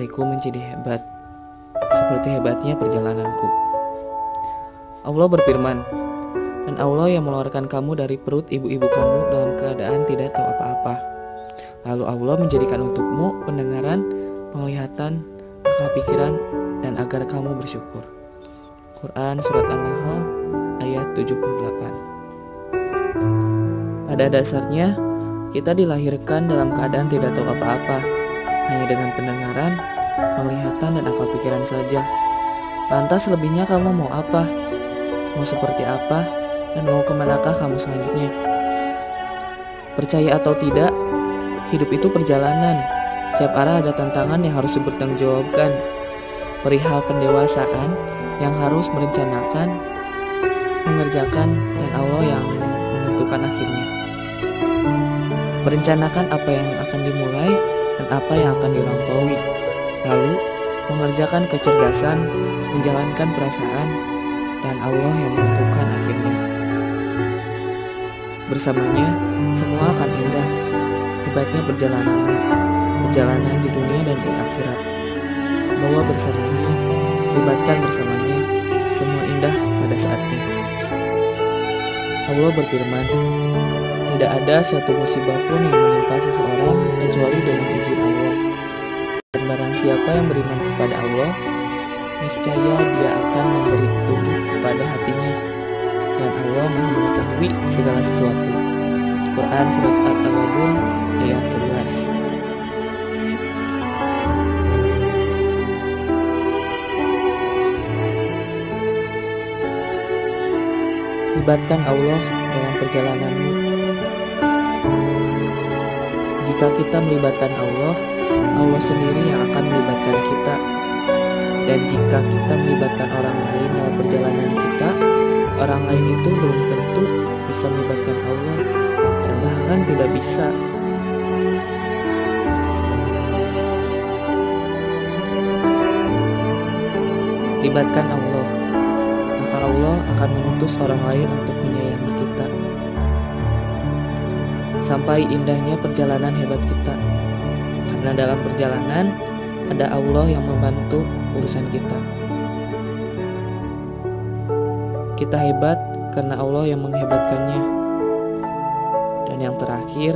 diriku menjadi hebat, seperti hebatnya perjalananku. Allah berfirman, dan Allah yang mengeluarkan kamu dari perut ibu-ibu kamu dalam keadaan tidak tahu apa-apa. Lalu Allah menjadikan untukmu pendengaran, penglihatan, akal pikiran, dan agar kamu bersyukur. Quran Surat An-Nahl ayat 78. Pada dasarnya, kita dilahirkan dalam keadaan tidak tahu apa-apa, hanya dengan pendengaran, penglihatan, dan akal pikiran saja. Lantas selebihnya kamu mau apa? Mau seperti apa? Dan mau kemanakah kamu selanjutnya? Percaya atau tidak, hidup itu perjalanan. Setiap arah ada tantangan yang harus dipertanggungjawabkan. Perihal pendewasaan yang harus merencanakan, mengerjakan, dan Allah yang menentukan akhirnya. Merencanakan apa yang akan dimulai dan apa yang akan dilampaui. Lalu, mengerjakan kecerdasan, menjalankan perasaan, dan Allah yang menentukan akhirnya. Bersamanya, semua akan indah. Hebatnya perjalanan di dunia dan di akhirat. Bawa bersamanya, libatkan bersamanya, semua indah pada saatnya. Allah berfirman, tidak ada suatu musibah pun yang menimpa seseorang kecuali dengan izin Allah. Dan barang siapa yang beriman kepada Allah, niscaya dia akan memberi petunjuk kepada hatinya, dan Allah Maha mengetahui segala sesuatu. Quran Surat At-Taghabun ayat 11. Libatkan Allah dalam perjalananmu. Jika kita melibatkan Allah, Allah sendiri yang akan melibatkan kita. Dan jika kita melibatkan orang lain dalam perjalanan kita, orang lain itu belum tentu bisa melibatkan Allah, dan bahkan tidak bisa. Libatkan Allah, maka Allah akan mengutus orang lain untuk menyayangi kita. Sampai indahnya perjalanan hebat kita, karena dalam perjalanan ada Allah yang membantu urusan kita. Kita hebat karena Allah yang menghebatkannya. Dan yang terakhir,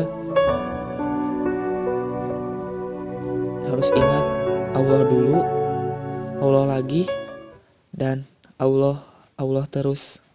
harus ingat Allah dulu, Allah lagi, dan Allah terus.